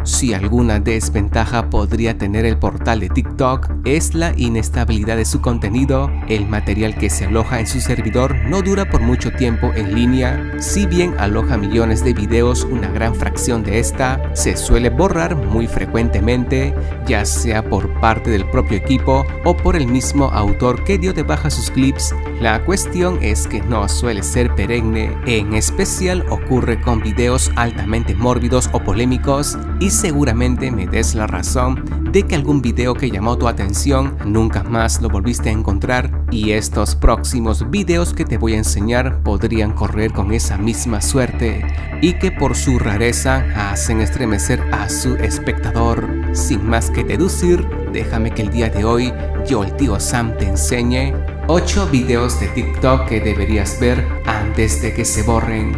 Si alguna desventaja podría tener el portal de TikTok es la inestabilidad de su contenido. El material que se aloja en su servidor no dura por mucho tiempo en línea. Si bien aloja millones de videos, una gran fracción de esta se suele borrar muy frecuentemente, ya sea por parte del propio equipo o por el mismo autor que dio de baja sus clips. La cuestión es que no suele ser perenne, en especial ocurre con videos altamente mórbidos o polémicos, y seguramente me des la razón de que algún video que llamó tu atención nunca más lo volviste a encontrar, y estos próximos videos que te voy a enseñar podrían correr con esa misma suerte y que por su rareza hacen estremecer a su espectador. Sin más que deducir, déjame que el día de hoy yo, el tío Sam, te enseñe 8 videos de TikTok que deberías ver antes de que se borren.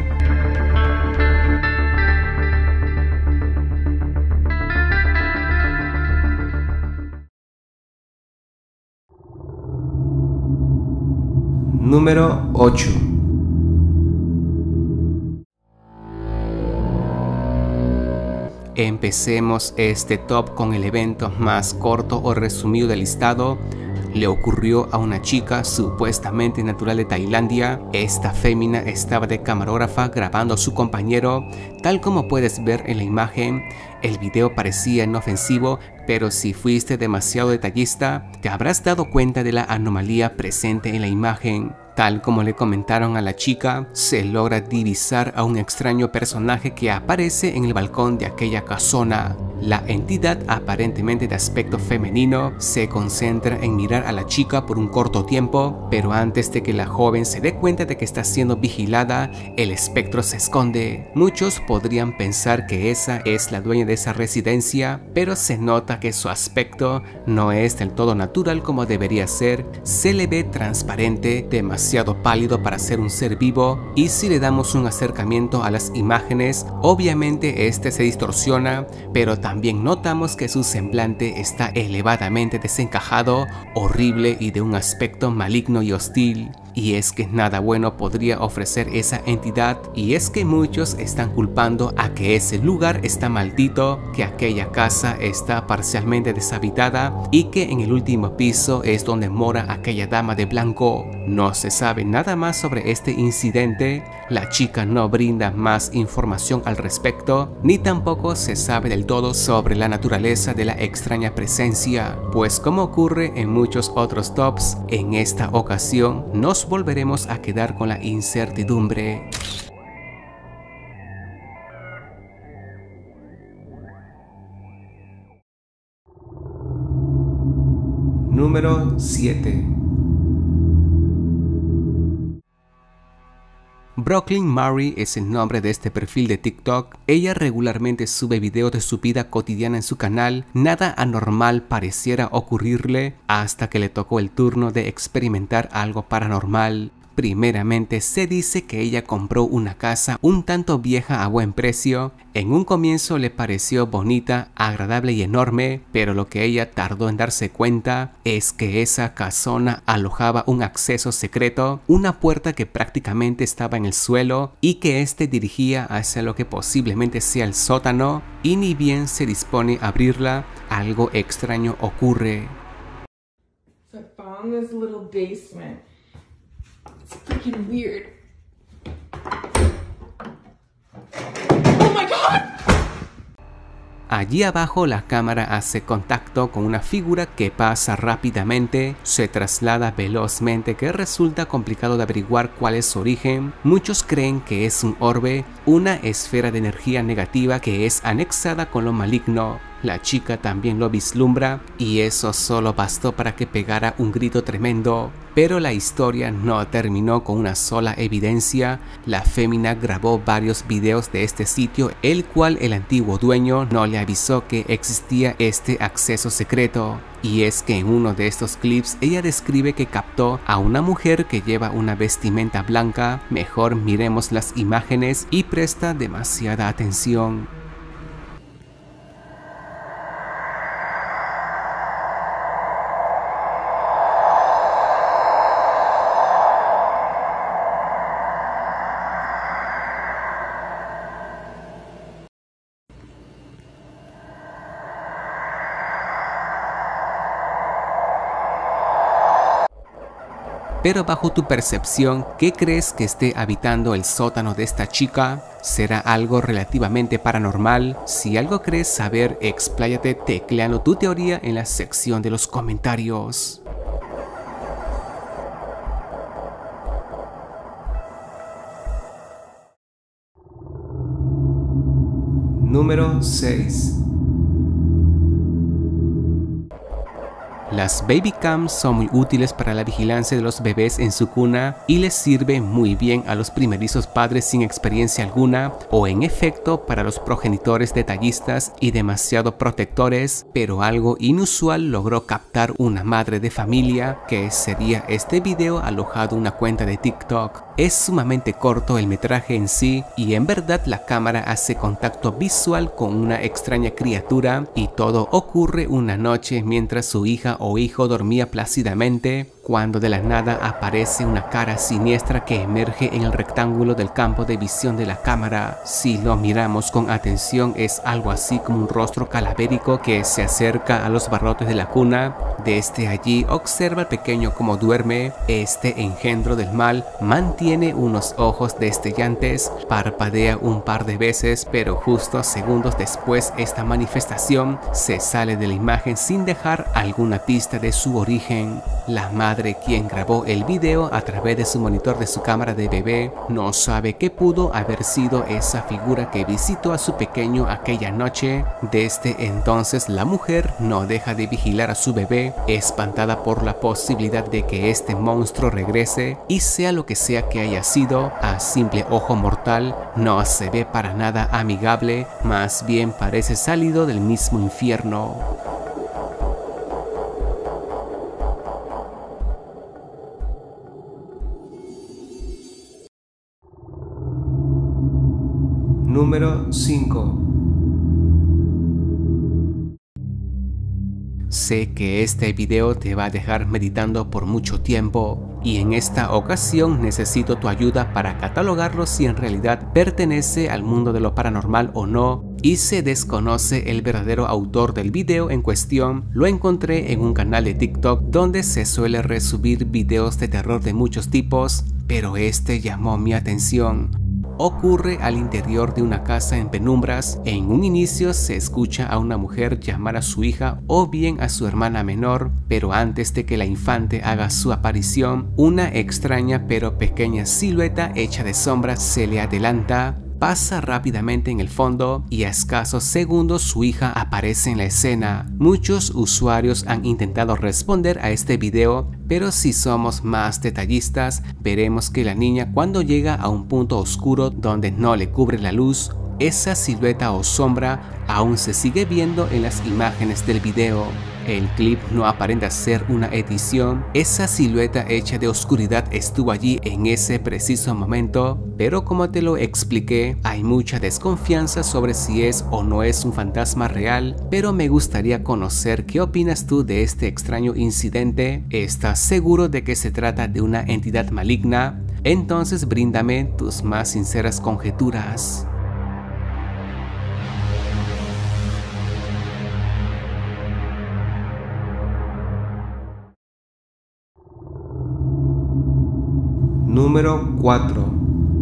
Número 8. Empecemos este top con el evento más corto o resumido del listado. Le ocurrió a una chica supuestamente natural de Tailandia. Esta fémina estaba de camarógrafa grabando a su compañero. Tal como puedes ver en la imagen, el video parecía inofensivo, pero si fuiste demasiado detallista, te habrás dado cuenta de la anomalía presente en la imagen. Tal como le comentaron a la chica, se logra divisar a un extraño personaje que aparece en el balcón de aquella casona. La entidad, aparentemente de aspecto femenino, se concentra en mirar a la chica por un corto tiempo, pero antes de que la joven se dé cuenta de que está siendo vigilada, el espectro se esconde. Muchos podrían pensar que esa es la dueña de esa residencia, pero se nota que su aspecto no es del todo natural como debería ser. Se le ve transparente, demasiado pálido para ser un ser vivo, y si le damos un acercamiento a las imágenes, obviamente este se distorsiona, pero también notamos que su semblante está elevadamente desencajado, horrible y de un aspecto maligno y hostil. Y es que nada bueno podría ofrecer esa entidad, y es que muchos están culpando a que ese lugar está maldito, que aquella casa está parcialmente deshabitada y que en el último piso es donde mora aquella dama de blanco. No se sabe nada más sobre este incidente, la chica no brinda más información al respecto, ni tampoco se sabe del todo sobre la naturaleza de la extraña presencia, pues como ocurre en muchos otros tops, en esta ocasión nos volveremos a quedar con la incertidumbre. Número 7. Brooklyn Mary es el nombre de este perfil de TikTok. Ella regularmente sube videos de su vida cotidiana en su canal. Nada anormal pareciera ocurrirle hasta que le tocó el turno de experimentar algo paranormal. Primeramente se dice que ella compró una casa un tanto vieja a buen precio. En un comienzo le pareció bonita, agradable y enorme, pero lo que ella tardó en darse cuenta es que esa casona alojaba un acceso secreto, una puerta que prácticamente estaba en el suelo y que este dirigía hacia lo que posiblemente sea el sótano, y ni bien se dispone a abrirla, algo extraño ocurre. So I found this little basement. It's freaking weird. Oh my God! Allí abajo la cámara hace contacto con una figura que pasa rápidamente, se traslada velozmente, que resulta complicado de averiguar cuál es su origen. Muchos creen que es un orbe, una esfera de energía negativa que es anexada con lo maligno. La chica también lo vislumbra y eso solo bastó para que pegara un grito tremendo. Pero la historia no terminó con una sola evidencia. La fémina grabó varios videos de este sitio, el cual el antiguo dueño no le avisó que existía este acceso secreto. Y es que en uno de estos clips ella describe que captó a una mujer que lleva una vestimenta blanca. Mejor miremos las imágenes y presta demasiada atención. Pero bajo tu percepción, ¿qué crees que esté habitando el sótano de esta chica? ¿Será algo relativamente paranormal? Si algo crees saber, expláyate tecleando tu teoría en la sección de los comentarios. Número 6. Las baby cams son muy útiles para la vigilancia de los bebés en su cuna y les sirve muy bien a los primerizos padres sin experiencia alguna o en efecto para los progenitores detallistas y demasiado protectores, pero algo inusual logró captar una madre de familia, que sería este video alojado en una cuenta de TikTok. Es sumamente corto el metraje en sí y en verdad la cámara hace contacto visual con una extraña criatura y todo ocurre una noche mientras su hija o hijo dormía plácidamente, cuando de la nada aparece una cara siniestra que emerge en el rectángulo del campo de visión de la cámara. Si lo miramos con atención, es algo así como un rostro calavérico que se acerca a los barrotes de la cuna. Desde allí observa al pequeño como duerme. Este engendro del mal mantiene unos ojos destellantes, parpadea un par de veces, pero justo segundos después esta manifestación se sale de la imagen sin dejar alguna pista de su origen. La madre, quien grabó el video a través de su monitor de su cámara de bebé, no sabe qué pudo haber sido esa figura que visitó a su pequeño aquella noche. Desde entonces la mujer no deja de vigilar a su bebé, espantada por la posibilidad de que este monstruo regrese, y sea lo que sea que haya sido, a simple ojo mortal no se ve para nada amigable, más bien parece salido del mismo infierno. Número 5. Sé que este video te va a dejar meditando por mucho tiempo y en esta ocasión necesito tu ayuda para catalogarlo si en realidad pertenece al mundo de lo paranormal o no, y se desconoce el verdadero autor del video en cuestión. Lo encontré en un canal de TikTok donde se suele resubir videos de terror de muchos tipos, pero este llamó mi atención. Ocurre al interior de una casa en penumbras. En un inicio se escucha a una mujer llamar a su hija o bien a su hermana menor, pero antes de que la infante haga su aparición, una extraña pero pequeña silueta hecha de sombras se le adelanta, pasa rápidamente en el fondo y a escasos segundos su hija aparece en la escena. Muchos usuarios han intentado responder a este video, pero si somos más detallistas, veremos que la niña, cuando llega a un punto oscuro donde no le cubre la luz, esa silueta o sombra aún se sigue viendo en las imágenes del video. El clip no aparenta ser una edición, esa silueta hecha de oscuridad estuvo allí en ese preciso momento, pero como te lo expliqué, hay mucha desconfianza sobre si es o no es un fantasma real, pero me gustaría conocer qué opinas tú de este extraño incidente. ¿Estás seguro de que se trata de una entidad maligna? Entonces bríndame tus más sinceras conjeturas. Número 4.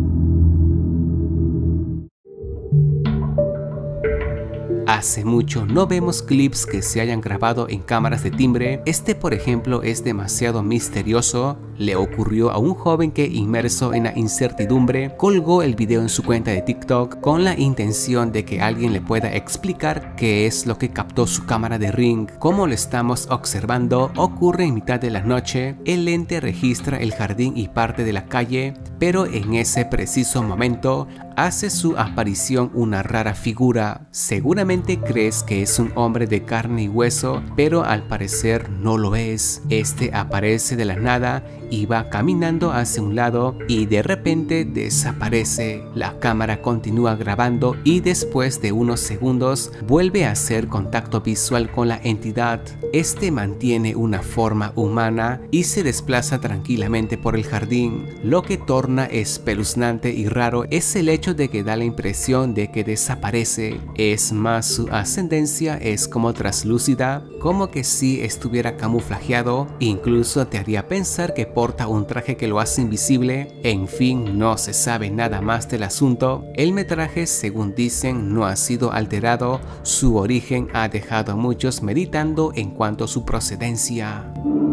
Hace mucho no vemos clips que se hayan grabado en cámaras de timbre. Este, por ejemplo, es demasiado misterioso. Le ocurrió a un joven que, inmerso en la incertidumbre, colgó el video en su cuenta de TikTok con la intención de que alguien le pueda explicar qué es lo que captó su cámara de Ring. Como lo estamos observando, ocurre en mitad de la noche. El lente registra el jardín y parte de la calle, pero en ese preciso momento hace su aparición una rara figura. Seguramente crees que es un hombre de carne y hueso, pero al parecer no lo es. Este aparece de la nada y va caminando hacia un lado y de repente desaparece. La cámara continúa grabando y después de unos segundos vuelve a hacer contacto visual con la entidad. Este mantiene una forma humana y se desplaza tranquilamente por el jardín. Lo que torna espeluznante y raro es el hecho de que da la impresión de que desaparece. Es más, su ascendencia es como traslúcida, como que si estuviera camuflajeado. Incluso te haría pensar que porta un traje que lo hace invisible. En fin, no se sabe nada más del asunto. El metraje, según dicen, no ha sido alterado. Su origen ha dejado a muchos meditando en cuanto a su procedencia.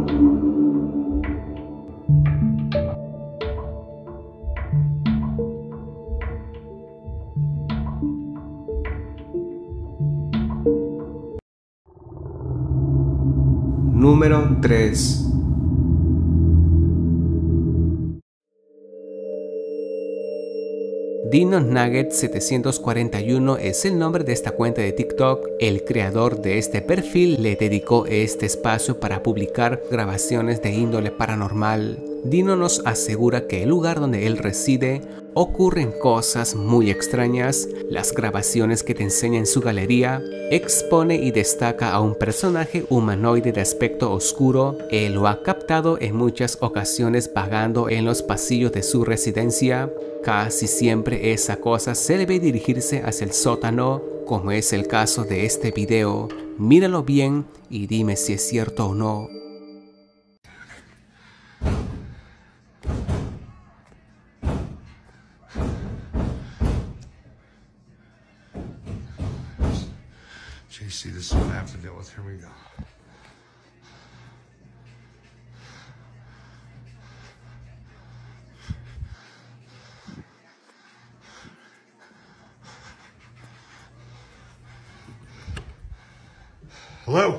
Número 3. Dino Nugget 741 es el nombre de esta cuenta de TikTok. El creador de este perfil le dedicó este espacio para publicar grabaciones de índole paranormal. Dino nos asegura que el lugar donde él reside ocurren cosas muy extrañas. Las grabaciones que te enseña en su galería expone y destaca a un personaje humanoide de aspecto oscuro. Él lo ha captado en muchas ocasiones vagando en los pasillos de su residencia. Casi siempre esa cosa se debe dirigirse hacia el sótano, como es el caso de este video. Míralo bien y dime si es cierto o no. JC, this is what I have to deal with. Here we go. Hello?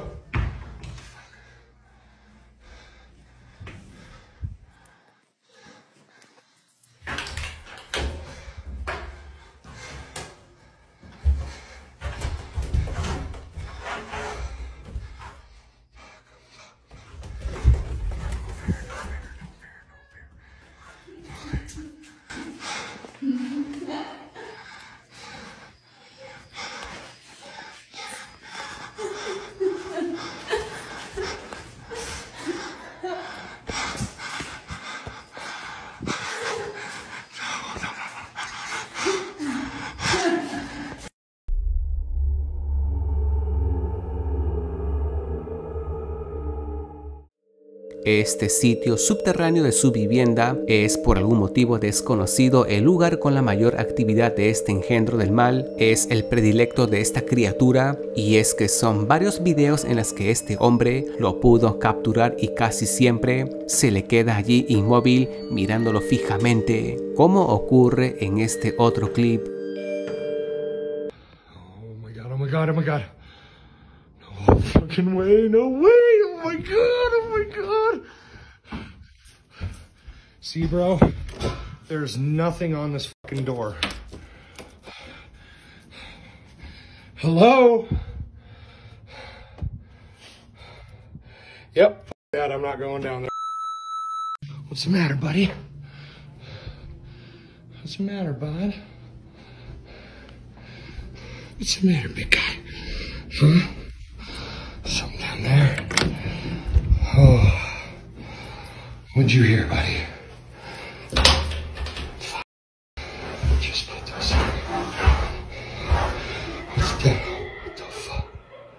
Este sitio subterráneo de su vivienda es por algún motivo desconocido el lugar con la mayor actividad de este engendro del mal. Es el predilecto de esta criatura, y es que son varios videos en los que este hombre lo pudo capturar y casi siempre se le queda allí inmóvil mirándolo fijamente, como ocurre en este otro clip. Oh my god, oh my god, oh my god. No fucking way, no way, oh my god, oh my god. See, bro, there's nothing on this fucking door. Hello? Yep, that, I'm not going down there. What's the matter, buddy? What's the matter, bud? What's the matter, big guy? Huh? Something down there. Oh. What'd you hear, buddy? Fuck. Just put this in. What's that? What the fuck?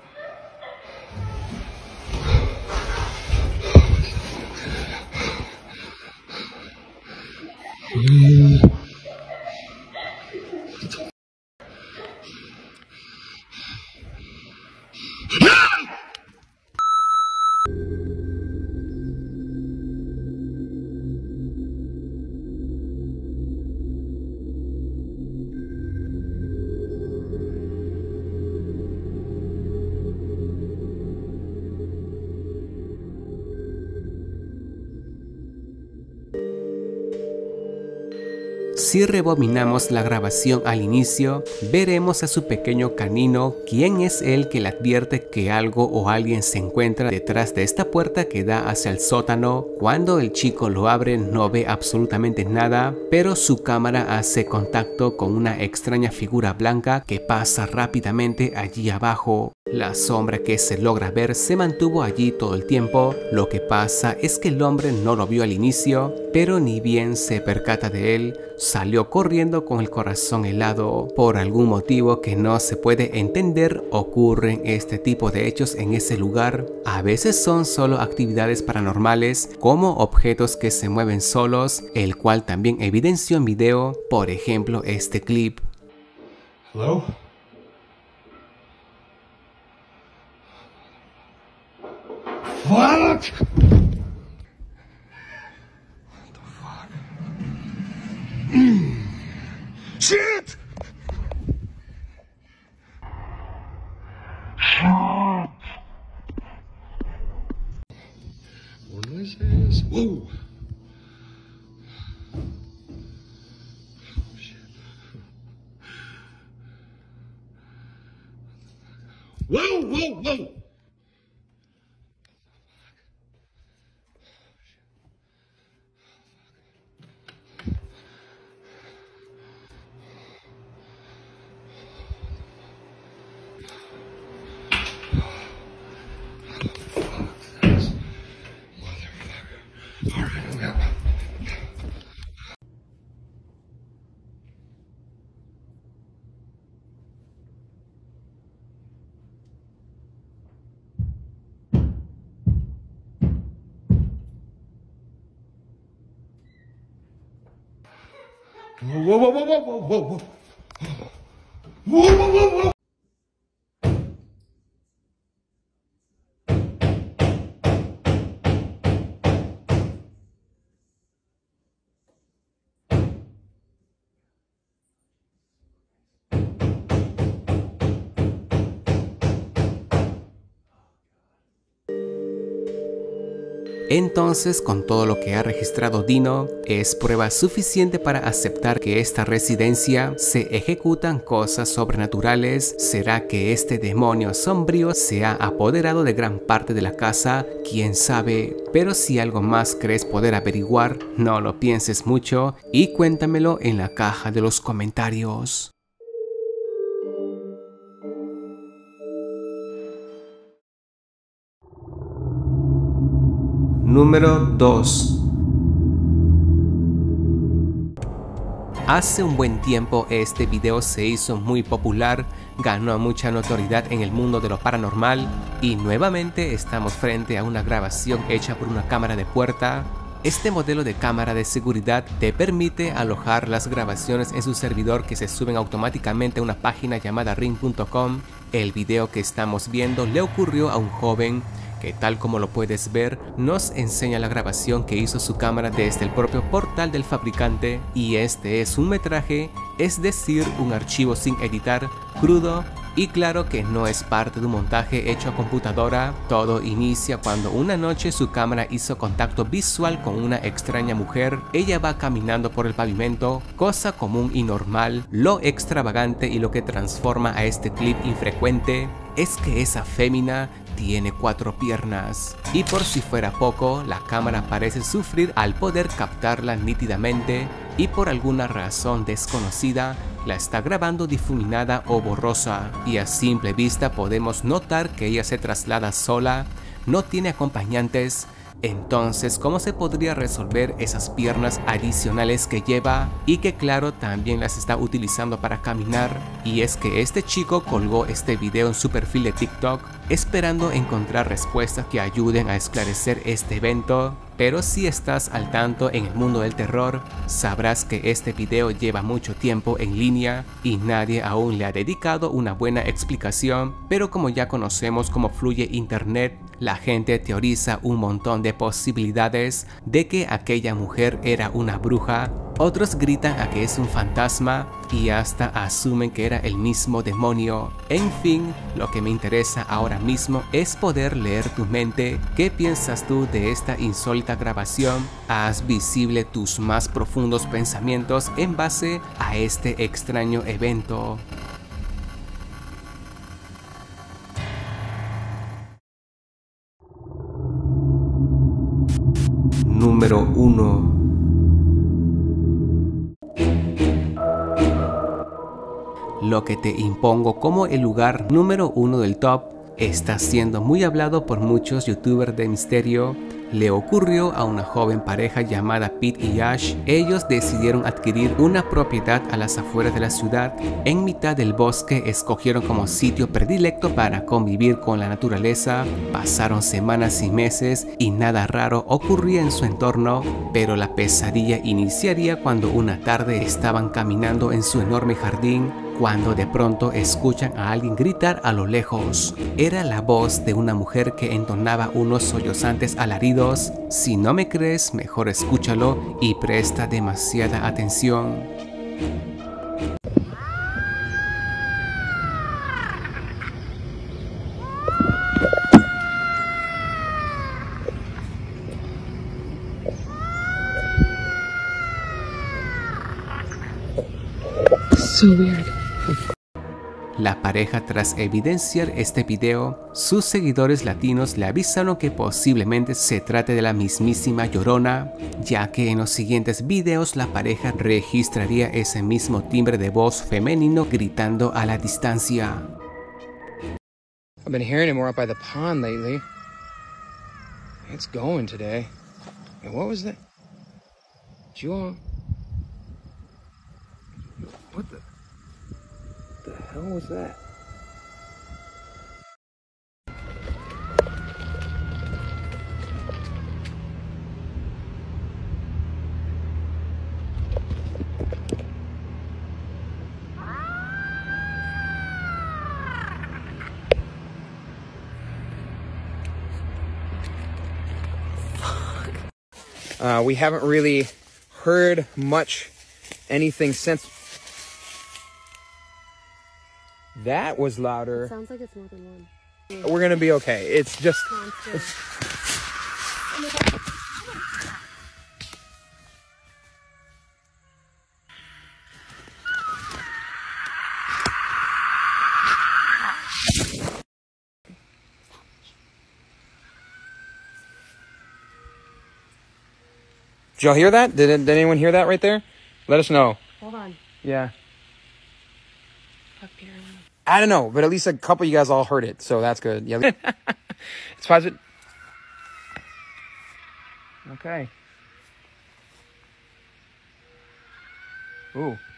Si rebobinamos la grabación al inicio, veremos a su pequeño canino, quien es el que le advierte que algo o alguien se encuentra detrás de esta puerta que da hacia el sótano. Cuando el chico lo abre no ve absolutamente nada, pero su cámara hace contacto con una extraña figura blanca que pasa rápidamente allí abajo. La sombra que se logra ver se mantuvo allí todo el tiempo. Lo que pasa es que el hombre no lo vio al inicio, pero ni bien se percata de él, salió corriendo con el corazón helado. Por algún motivo que no se puede entender, ocurren este tipo de hechos en ese lugar. A veces son solo actividades paranormales, como objetos que se mueven solos, el cual también evidenció en video, por ejemplo este clip. Hello? What? What the fuck? Shit! What noises? Whoa! Oh shit! Whoa! Whoa! Whoa! Whoa, whoa, whoa, whoa, whoa, whoa, whoa. Whoa, whoa, whoa, whoa. Entonces, con todo lo que ha registrado Dino, es prueba suficiente para aceptar que esta residencia se ejecutan cosas sobrenaturales. ¿Será que este demonio sombrío se ha apoderado de gran parte de la casa? ¿Quién sabe? Pero si algo más crees poder averiguar, no lo pienses mucho y cuéntamelo en la caja de los comentarios. Número 2. Hace un buen tiempo este video se hizo muy popular, ganó mucha notoriedad en el mundo de lo paranormal y nuevamente estamos frente a una grabación hecha por una cámara de puerta. Este modelo de cámara de seguridad te permite alojar las grabaciones en su servidor que se suben automáticamente a una página llamada ring.com. El video que estamos viendo le ocurrió a un joven que, tal como lo puedes ver, nos enseña la grabación que hizo su cámara desde el propio portal del fabricante, y este es un metraje, es decir, un archivo sin editar, crudo, y claro que no es parte de un montaje hecho a computadora. Todo inicia cuando una noche su cámara hizo contacto visual con una extraña mujer. Ella va caminando por el pavimento, cosa común y normal. Lo extravagante y lo que transforma a este clip infrecuente es que esa fémina tiene 4 piernas, y por si fuera poco, la cámara parece sufrir al poder captarla nítidamente, y por alguna razón desconocida la está grabando difuminada o borrosa, y a simple vista podemos notar que ella se traslada sola, no tiene acompañantes. Entonces, ¿cómo se podría resolver esas piernas adicionales que lleva y que claro también las está utilizando para caminar? Y es que este chico colgó este video en su perfil de TikTok esperando encontrar respuestas que ayuden a esclarecer este evento. Pero si estás al tanto en el mundo del terror, sabrás que este video lleva mucho tiempo en línea y nadie aún le ha dedicado una buena explicación. Pero como ya conocemos cómo fluye internet, la gente teoriza un montón de posibilidades de que aquella mujer era una bruja, otros gritan a que es un fantasma y hasta asumen que era el mismo demonio. En fin, lo que me interesa ahora mismo es poder leer tu mente. ¿Qué piensas tú de esta insólita grabación? Haz visible tus más profundos pensamientos en base a este extraño evento. Número 1. Lo que te impongo como el lugar número 1 del top está siendo muy hablado por muchos youtubers de misterio. Le ocurrió a una joven pareja llamada Pete y Ash. Ellos decidieron adquirir una propiedad a las afueras de la ciudad. En mitad del bosque escogieron como sitio predilecto para convivir con la naturaleza. Pasaron semanas y meses y nada raro ocurría en su entorno, pero la pesadilla iniciaría cuando una tarde estaban caminando en su enorme jardín, cuando de pronto escuchan a alguien gritar a lo lejos. Era la voz de una mujer que entonaba unos sollozantes alaridos. Si no me crees, mejor escúchalo y presta demasiada atención. So weird. La pareja, tras evidenciar este video, sus seguidores latinos le avisaron que posiblemente se trate de la mismísima Llorona, ya que en los siguientes videos la pareja registraría ese mismo timbre de voz femenino gritando a la distancia. I've been hearing it more up by the pond lately. It's going today. And what was that? Did you all... What the hell was that? We haven't really heard much anything since. That was louder. It sounds like it's more than one. We're gonna be okay. It's just. Did y'all hear that? Did anyone hear that right there? Let us know. Hold on. Yeah. Fuck Peter. I don't know, but at least a couple of you guys all heard it, so that's good. Yeah. It's positive. Okay. Ooh.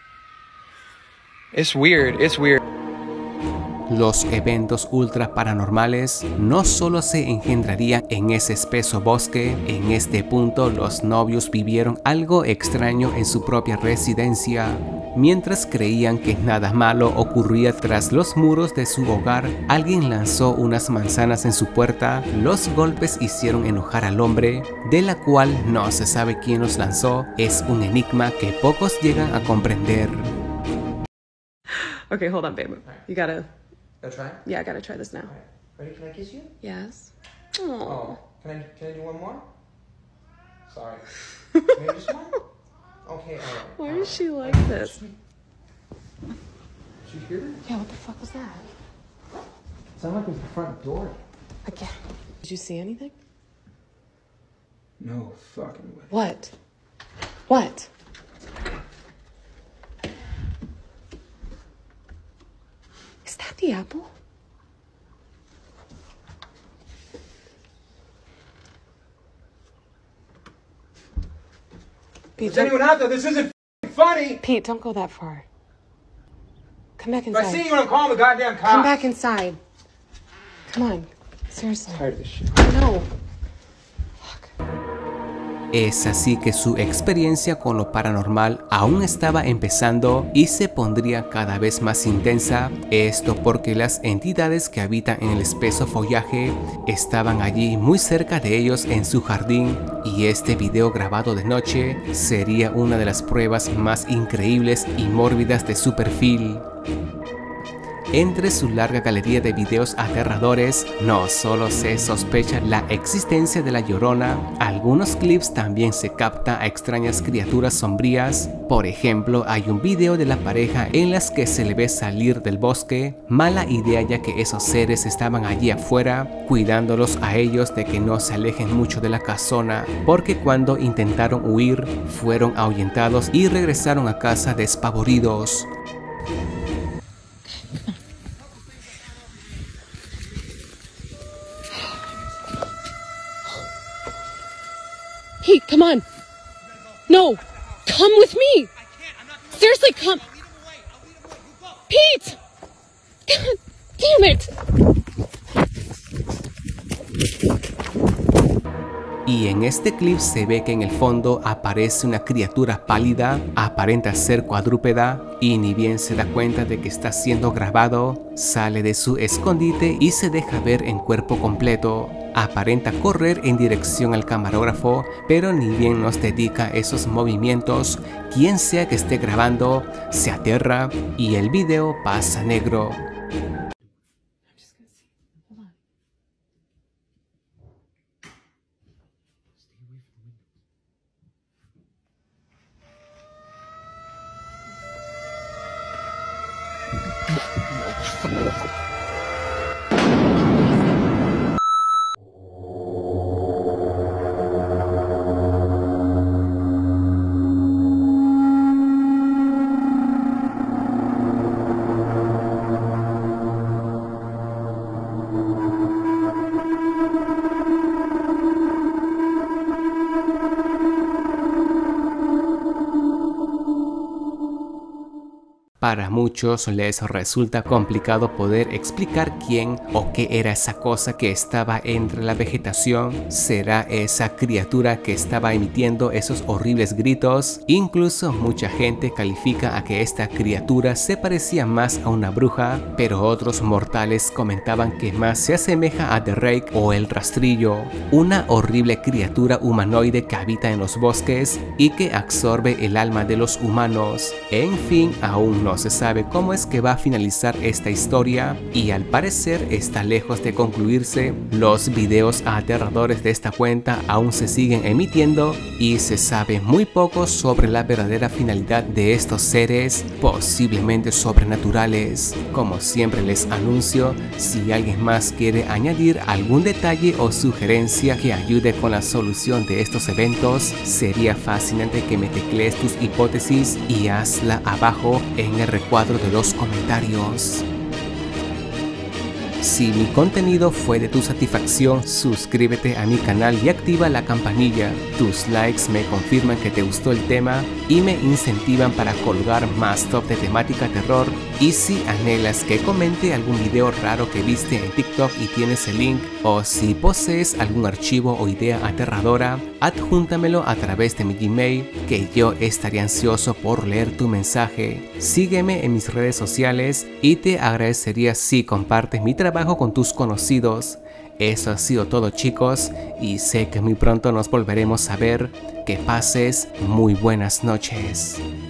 It's weird. It's weird. Los eventos ultra paranormales no solo se engendrarían en ese espeso bosque. En este punto los novios vivieron algo extraño en su propia residencia. Mientras creían que nada malo ocurría tras los muros de su hogar, alguien lanzó unas manzanas en su puerta. Los golpes hicieron enojar al hombre, de la cual no se sabe quién los lanzó. Es un enigma que pocos llegan a comprender. Okay, hold on, babe. You gotta... Gotta try? Yeah, I gotta try this now. Alright. Ready? Can I kiss you? Yes. Oh. Can I do one more? Sorry. Maybe just one? Okay, alright. Why is she like this? Did you hear that? Yeah, what the fuck was that? It sounded like it was the front door. Again. Did you see anything? No fucking way. What? What? Is that the apple? Pete, Is anyone out there? This isn't funny! Pete, don't go that far. Come back If I inside. see you when I'm calling the goddamn cops. Come back inside. Come on. Seriously. I'm tired of this shit. No. Es así que su experiencia con lo paranormal aún estaba empezando y se pondría cada vez más intensa. Esto porque las entidades que habitan en el espeso follaje estaban allí muy cerca de ellos en su jardín, y este video grabado de noche sería una de las pruebas más increíbles y mórbidas de su perfil. Entre su larga galería de videos aterradores, no solo se sospecha la existencia de la Llorona, algunos clips también se capta a extrañas criaturas sombrías. Por ejemplo, hay un video de la pareja en las que se le ve salir del bosque. Mala idea, ya que esos seres estaban allí afuera, cuidándolos a ellos de que no se alejen mucho de la casona, porque cuando intentaron huir, fueron ahuyentados y regresaron a casa despavoridos. Pete, come on. No, come with me. Seriously, come. Pete! God damn it. Y en este clip se ve que en el fondo aparece una criatura pálida, aparenta ser cuadrúpeda y ni bien se da cuenta de que está siendo grabado, sale de su escondite y se deja ver en cuerpo completo. Aparenta correr en dirección al camarógrafo, pero ni bien nos dedica esos movimientos, quien sea que esté grabando se aterra y el video pasa negro. Para muchos les resulta complicado poder explicar quién o qué era esa cosa que estaba entre la vegetación. ¿Será esa criatura que estaba emitiendo esos horribles gritos? Incluso mucha gente califica a que esta criatura se parecía más a una bruja, pero otros mortales comentaban que más se asemeja a The Rake o el Rastrillo, una horrible criatura humanoide que habita en los bosques y que absorbe el alma de los humanos. En fin, aún no se sabe cómo es que va a finalizar esta historia y al parecer está lejos de concluirse. Los videos aterradores de esta cuenta aún se siguen emitiendo y se sabe muy poco sobre la verdadera finalidad de estos seres posiblemente sobrenaturales. Como siempre les anuncio, si alguien más quiere añadir algún detalle o sugerencia que ayude con la solución de estos eventos, sería fascinante que me teclees tus hipótesis y hazla abajo en el recuadro de los comentarios. Si mi contenido fue de tu satisfacción, suscríbete a mi canal y activa la campanilla. Tus likes me confirman que te gustó el tema y me incentivan para colgar más top de temática terror. Y si anhelas que comente algún video raro que viste en TikTok y tienes el link, o si posees algún archivo o idea aterradora, adjúntamelo a través de mi Gmail, que yo estaré ansioso por leer tu mensaje. Sígueme en mis redes sociales y te agradecería si compartes mi trabajo con tus conocidos. Eso ha sido todo, chicos, y sé que muy pronto nos volveremos a ver. Que pases muy buenas noches.